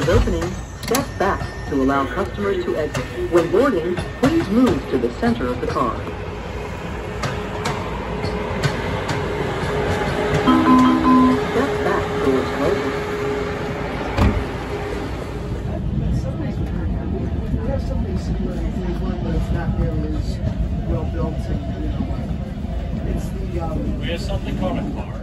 is opening, step back to allow customers to exit. When boarding, please move to the center of the car. Step back towards closing. We have something similar. There's one, but it's not nearly as well built. And, it's the we have something called a car.